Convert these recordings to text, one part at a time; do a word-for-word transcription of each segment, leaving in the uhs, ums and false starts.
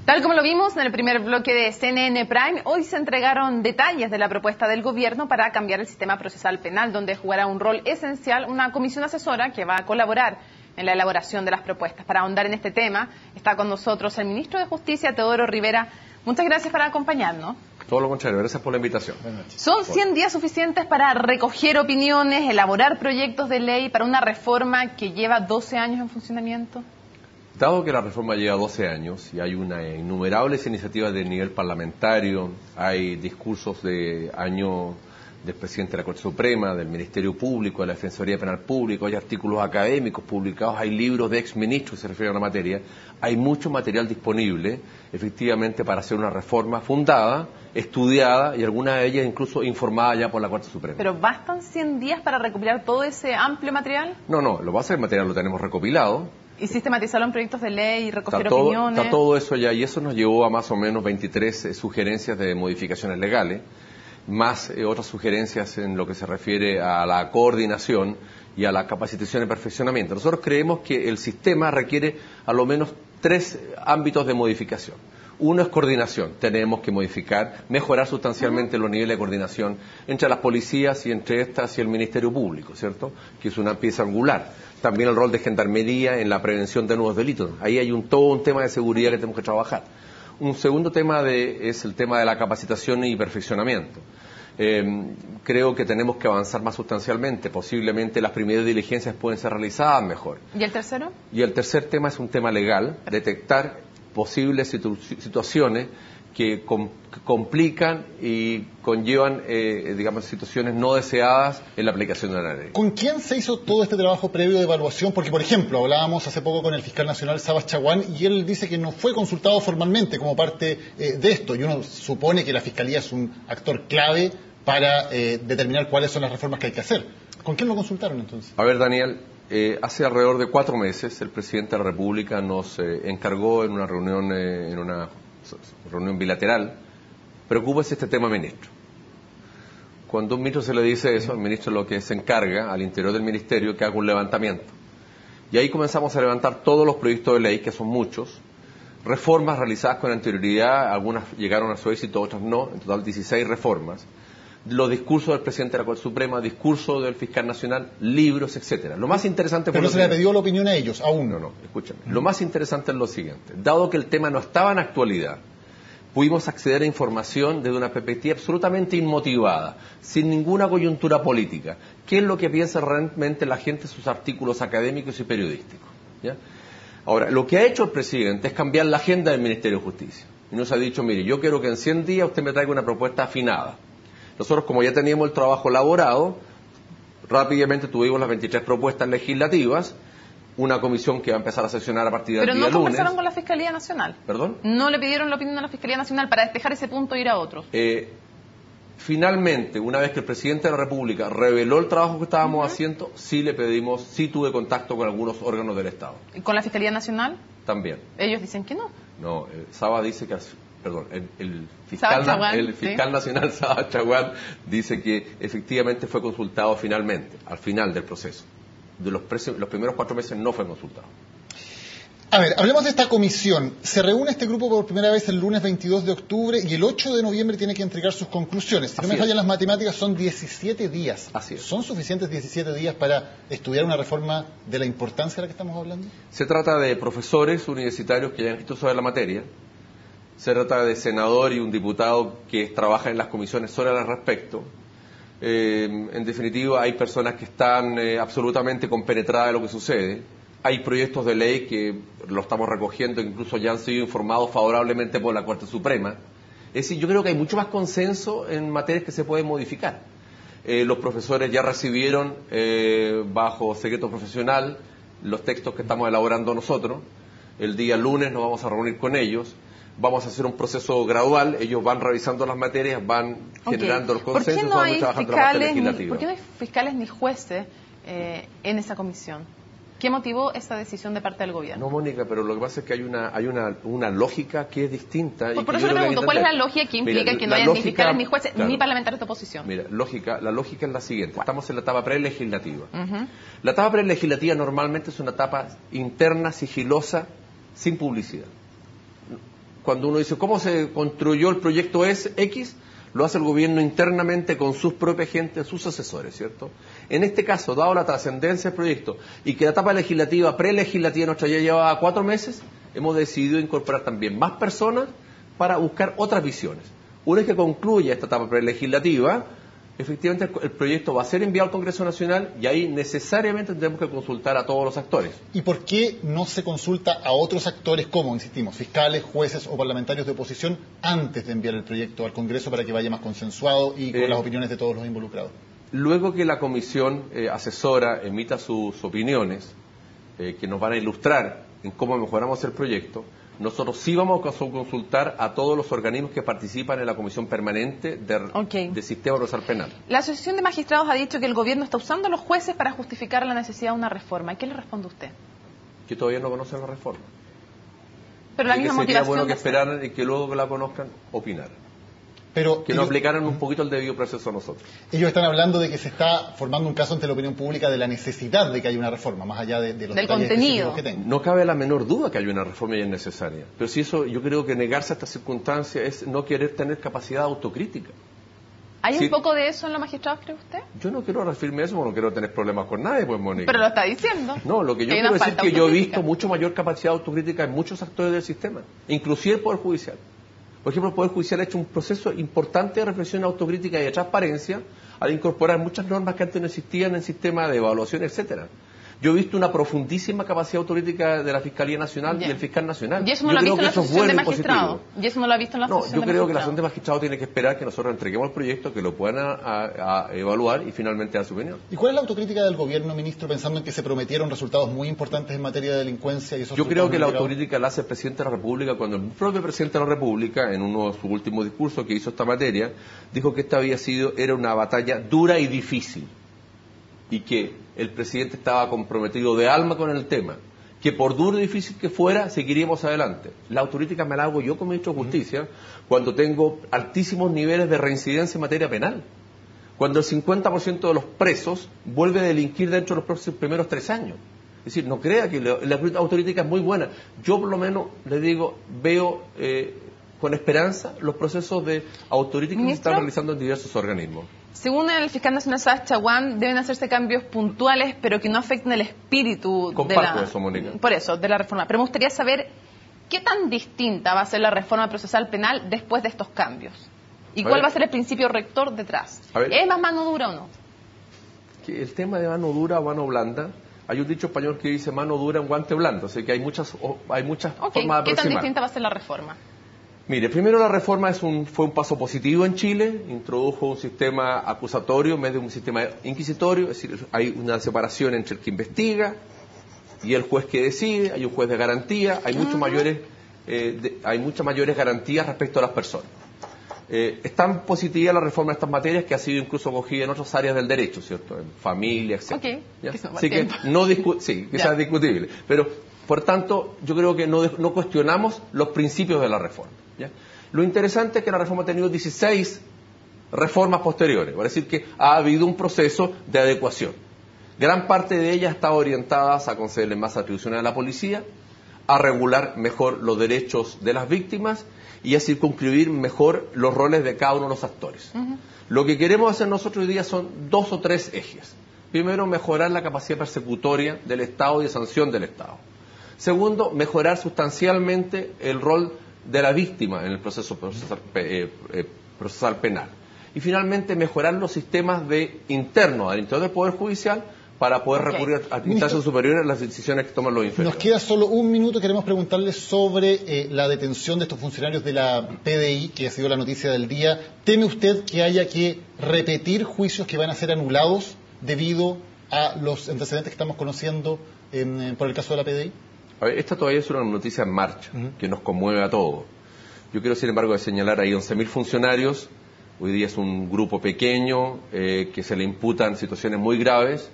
Tal como lo vimos en el primer bloque de C N N Prime, hoy se entregaron detalles de la propuesta del gobierno para cambiar el sistema procesal penal, donde jugará un rol esencial una comisión asesora que va a colaborar en la elaboración de las propuestas. Para ahondar en este tema, está con nosotros el ministro de Justicia, Teodoro Rivera. Muchas gracias por acompañarnos. Todo lo contrario, gracias por la invitación. ¿Son cien días suficientes para recoger opiniones, elaborar proyectos de ley para una reforma que lleva doce años en funcionamiento? Dado que la reforma lleva doce años y hay una innumerables iniciativas de nivel parlamentario, hay discursos de año del presidente de la Corte Suprema, del Ministerio Público, de la Defensoría Penal Pública, hay artículos académicos publicados, hay libros de exministros que se refieren a la materia, hay mucho material disponible, efectivamente, para hacer una reforma fundada, estudiada y alguna de ellas incluso informada ya por la Corte Suprema. ¿Pero bastan cien días para recopilar todo ese amplio material? No, no, lo base del material lo tenemos recopilado. ¿Y sistematizarlo en proyectos de ley, recoger está todo, opiniones? Está todo eso ya, y eso nos llevó a más o menos veintitrés eh, sugerencias de modificaciones legales, más eh, otras sugerencias en lo que se refiere a la coordinación y a la capacitación y perfeccionamiento. Nosotros creemos que el sistema requiere a lo menos tres ámbitos de modificación. Uno es coordinación. Tenemos que modificar, mejorar sustancialmente uh-huh. los niveles de coordinación entre las policías y entre estas y el Ministerio Público, ¿cierto? Que es una pieza angular. También el rol de gendarmería en la prevención de nuevos delitos. Ahí hay un, todo un tema de seguridad que tenemos que trabajar. Un segundo tema de, es el tema de la capacitación y perfeccionamiento. Eh, creo que tenemos que avanzar más sustancialmente. Posiblemente las primeras diligencias pueden ser realizadas mejor. ¿Y el tercero? Y el tercer tema es un tema legal, detectar posibles situ situaciones que, com que complican y conllevan, eh, digamos, situaciones no deseadas en la aplicación de la ley. ¿Con quién se hizo todo este trabajo previo de evaluación? Porque, por ejemplo, hablábamos hace poco con el fiscal nacional Sabas Chaguán y él dice que no fue consultado formalmente como parte eh, de esto. Y uno supone que la Fiscalía es un actor clave para eh, determinar cuáles son las reformas que hay que hacer. ¿Con quién lo consultaron entonces? A ver, Daniel, eh, hace alrededor de cuatro meses el presidente de la República nos eh, encargó en una reunión, eh, en una reunión bilateral, preocúpese este tema, ministro. Cuando un ministro se le dice eso, el ministro lo que se encarga al interior del ministerio que haga un levantamiento. Y ahí comenzamos a levantar todos los proyectos de ley, que son muchos, reformas realizadas con anterioridad, algunas llegaron a su éxito, otras no, en total dieciséis reformas, los discursos del presidente de la Corte Suprema, discursos del fiscal nacional, libros, etcétera. Lo más interesante... Pero no se le pidió la opinión a ellos, aún. No, no, escúchame. Lo más interesante es lo siguiente. Dado que el tema no estaba en actualidad, pudimos acceder a información desde una perspectiva absolutamente inmotivada, sin ninguna coyuntura política. ¿Qué es lo que piensa realmente la gente en sus artículos académicos y periodísticos? ¿Ya? Ahora, lo que ha hecho el presidente es cambiar la agenda del Ministerio de Justicia. Y nos ha dicho, mire, yo quiero que en cien días usted me traiga una propuesta afinada. Nosotros, como ya teníamos el trabajo elaborado, rápidamente tuvimos las veintitrés propuestas legislativas, una comisión que va a empezar a sesionar a partir del día lunes. Pero no conversaron con la Fiscalía Nacional. ¿Perdón? No le pidieron la opinión a la Fiscalía Nacional para despejar ese punto e ir a otros. Eh, finalmente, una vez que el presidente de la República reveló el trabajo que estábamos uh-huh. haciendo, sí le pedimos, sí tuve contacto con algunos órganos del Estado. ¿Y con la Fiscalía Nacional? También. Ellos dicen que no. No, eh, Saba dice que... Perdón, el, el fiscal, Chaguán, el fiscal ¿sí? nacional Sabas Chaguán dice que efectivamente fue consultado finalmente, al final del proceso. De los, los primeros cuatro meses no fue consultado. A ver, hablemos de esta comisión. Se reúne este grupo por primera vez el lunes veintidós de octubre y el ocho de noviembre tiene que entregar sus conclusiones. Si no me fallan las matemáticas, son diecisiete días. Así es. ¿Son suficientes diecisiete días para estudiar una reforma de la importancia de la que estamos hablando? Se trata de profesores universitarios que ya han escrito sobre la materia. Se trata de senador y un diputado que trabaja en las comisiones sobre al respecto. Eh, en definitiva, hay personas que están eh, absolutamente compenetradas de lo que sucede. Hay proyectos de ley que lo estamos recogiendo, incluso ya han sido informados favorablemente por la Corte Suprema. Es decir, yo creo que hay mucho más consenso en materias que se pueden modificar. Eh, los profesores ya recibieron, eh, bajo secreto profesional, los textos que estamos elaborando nosotros. El día lunes nos vamos a reunir con ellos. Vamos a hacer un proceso gradual, ellos van revisando las materias, van okay. generando los consensos, ¿Por qué no hay trabajando fiscales, la parte legislativa. ni, ¿Por qué no hay fiscales ni jueces eh, en esa comisión? ¿Qué motivó esta decisión de parte del gobierno? No, Mónica, pero lo que pasa es que hay una hay una, una lógica que es distinta. Por, y por que eso yo le pregunto, ¿cuál es la lógica que implica Mira, que no haya lógica, ni fiscales, ni jueces, claro, ni parlamentarios de oposición? Mira, lógica, la lógica es la siguiente. ¿Cuál? Estamos en la etapa prelegislativa. Uh-huh. La etapa prelegislativa normalmente es una etapa interna, sigilosa, sin publicidad. cuando uno dice cómo se construyó el proyecto S X, lo hace el gobierno internamente con sus propias gente, sus asesores, ¿cierto? En este caso, dado la trascendencia del proyecto y que la etapa legislativa, prelegislativa nuestra ya llevaba cuatro meses, hemos decidido incorporar también más personas para buscar otras visiones. Una vez que concluya esta etapa prelegislativa, efectivamente el proyecto va a ser enviado al Congreso Nacional y ahí necesariamente tendremos que consultar a todos los actores. ¿Y por qué no se consulta a otros actores como, insistimos, fiscales, jueces o parlamentarios de oposición antes de enviar el proyecto al Congreso para que vaya más consensuado y con eh, las opiniones de todos los involucrados? Luego que la comisión eh, asesora emita sus opiniones, eh, que nos van a ilustrar en cómo mejoramos el proyecto, nosotros sí vamos a consultar a todos los organismos que participan en la Comisión Permanente de, okay. de Sistema Procesal Penal. La Asociación de Magistrados ha dicho que el gobierno está usando a los jueces para justificar la necesidad de una reforma. ¿Qué le responde usted? Que todavía no conocen la reforma. Pero la y misma que sería motivación bueno que esperaran y que luego que la conozcan, opinar. Pero que ellos, nos aplicaran un poquito el debido proceso a nosotros. Ellos están hablando de que se está formando un caso ante la opinión pública de la necesidad de que haya una reforma, más allá de, de los del contenido que tengan. No cabe la menor duda que haya una reforma y es necesaria. Pero si eso, yo creo que negarse a esta circunstancia es no querer tener capacidad autocrítica. ¿Hay sí. un poco de eso en los magistrados, cree usted? Yo no quiero referirme a eso, porque no quiero tener problemas con nadie, pues, Mónica. Pero lo está diciendo. No, lo que yo quiero decir es que yo he visto mucho mayor capacidad autocrítica en muchos actores del sistema, inclusive el Poder Judicial. Por ejemplo, el Poder Judicial ha hecho un proceso importante de reflexión autocrítica y de transparencia al incorporar muchas normas que antes no existían en el sistema de evaluación, etcétera. Yo he visto una profundísima capacidad autocrítica de la Fiscalía Nacional yeah. y del Fiscal Nacional. Y eso no lo ha visto en la Asociación de Magistrados. Y eso no lo ha visto en la Asociación de Magistrados. No, yo creo que la Asociación de Magistrados tiene que esperar que nosotros entreguemos el proyecto, que lo puedan a, a, a evaluar y finalmente dar su opinión. ¿Y cuál es la autocrítica del gobierno, ministro, pensando en que se prometieron resultados muy importantes en materia de delincuencia? Y esos yo creo que la autocrítica la hace el presidente de la República cuando el propio presidente de la República, en uno de sus últimos discursos que hizo esta materia, dijo que esta había sido, era una batalla dura y difícil. Y que el presidente estaba comprometido de alma con el tema, que por duro y difícil que fuera, seguiríamos adelante. La autocrítica me la hago yo como ministro de Justicia, uh-huh. cuando tengo altísimos niveles de reincidencia en materia penal, cuando el cincuenta por ciento de los presos vuelve a delinquir dentro de los próximos primeros tres años. Es decir, no crea que la, la autocrítica es muy buena. Yo por lo menos, le digo, veo eh, con esperanza los procesos de autocrítica que se están realizando en diversos organismos. Según el fiscal nacional Sabas Chaguán, deben hacerse cambios puntuales, pero que no afecten el espíritu Comparto de la, eso, Mónica. Por eso, de la reforma. Pero me gustaría saber qué tan distinta va a ser la reforma procesal penal después de estos cambios. ¿Y a cuál ver. va a ser el principio rector detrás? ¿Es más mano dura o no? Que el tema de mano dura o mano blanda, hay un dicho español que dice mano dura en guante blando, así que hay muchas, hay muchas okay. formas de aproximar. ¿Qué tan distinta va a ser la reforma? Mire, primero la reforma es un, fue un paso positivo en Chile, introdujo un sistema acusatorio en vez de un sistema inquisitorio, es decir, hay una separación entre el que investiga y el juez que decide, hay un juez de garantía, hay, uh-huh. muchos mayores, eh, de, hay muchas mayores garantías respecto a las personas. Eh, es tan positiva la reforma de estas materias que ha sido incluso acogida en otras áreas del derecho, ¿cierto? En familia, etcétera. Okay. ¿Ya? Que Así que no discu sí, que sea discutible, pero por tanto yo creo que no, no cuestionamos los principios de la reforma. ¿Ya? Lo interesante es que la reforma ha tenido dieciséis reformas posteriores, es decir, que ha habido un proceso de adecuación. Gran parte de ellas está orientadas a concederle más atribuciones a la policía, a regular mejor los derechos de las víctimas y a circunscribir mejor los roles de cada uno de los actores. Uh-huh. Lo que queremos hacer nosotros hoy día son dos o tres ejes. Primero, mejorar la capacidad persecutoria del Estado y de sanción del Estado. Segundo, mejorar sustancialmente el rol de la víctima en el proceso procesal, eh, eh, procesal penal. Y finalmente, mejorar los sistemas de internos al interior del Poder Judicial para poder okay. recurrir a instancias superiores a las decisiones que toman los inferiores. Nos queda solo un minuto. Queremos preguntarle sobre eh, la detención de estos funcionarios de la P D I, que ha sido la noticia del día. ¿Teme usted que haya que repetir juicios que van a ser anulados debido a los antecedentes que estamos conociendo en, por el caso de la P D I? A ver, esta todavía es una noticia en marcha, uh-huh. que nos conmueve a todos. Yo quiero, sin embargo, señalar ahí once mil funcionarios. Hoy día es un grupo pequeño eh, que se le imputan situaciones muy graves.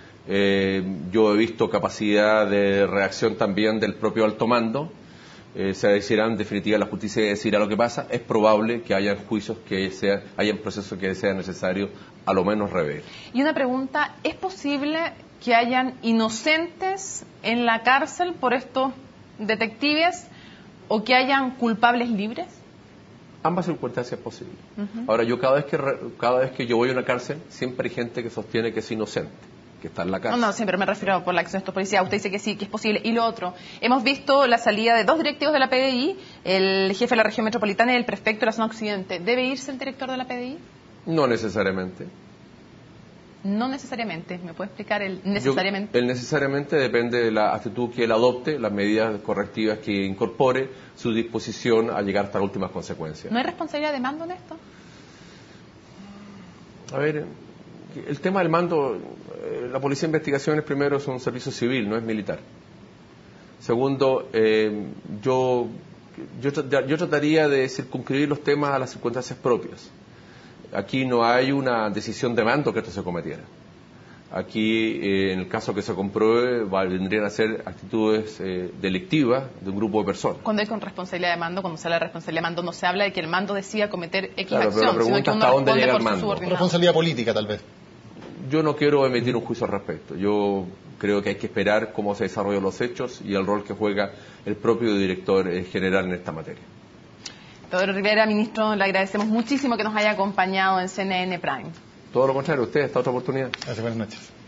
Eh, yo he visto capacidad de reacción también del propio alto mando. Eh, se decidirá en definitiva la justicia decidirá lo que pasa. Es probable que haya juicios que sean, hayan procesos que sea necesario a lo menos rever. Y una pregunta, ¿es posible que hayan inocentes en la cárcel por estos detectives o que hayan culpables libres? Ambas circunstancias posibles. Uh-huh. Ahora, yo cada vez que cada vez que yo voy a una cárcel, siempre hay gente que sostiene que es inocente, que está en la cárcel. No, no, siempre me refiero por la acción de estos policías. Usted dice que sí, que es posible. Y lo otro, hemos visto la salida de dos directivos de la P D I, el jefe de la región metropolitana y el prefecto de la zona occidente. ¿Debe irse el director de la P D I? No necesariamente. No necesariamente. ¿Me puede explicar el necesariamente? Yo, el necesariamente depende de la actitud que él adopte, las medidas correctivas que incorpore, su disposición a llegar hasta las últimas consecuencias. ¿No hay responsabilidad de mando en esto? A ver, el tema del mando, la Policía de Investigaciones primero es un servicio civil, no es militar. Segundo, eh, yo, yo, yo trataría de circunscribir los temas a las circunstancias propias. Aquí no hay una decisión de mando que esto se cometiera. Aquí, eh, en el caso que se compruebe, vendrían a ser actitudes eh, delictivas de un grupo de personas. Cuando hay con responsabilidad de mando, cuando se habla de responsabilidad de mando, no se habla de que el mando decida cometer X claro, acción, pero la pregunta sino que uno hasta dónde responde llega por el su mando. subordinado. Responsabilidad política, tal vez. Yo no quiero emitir un juicio al respecto. Yo creo que hay que esperar cómo se desarrollan los hechos y el rol que juega el propio director general en esta materia. Teodoro Rivera, ministro, le agradecemos muchísimo que nos haya acompañado en C N N Prime. Todo lo contrario, usted, esta otra oportunidad. Gracias, buenas noches.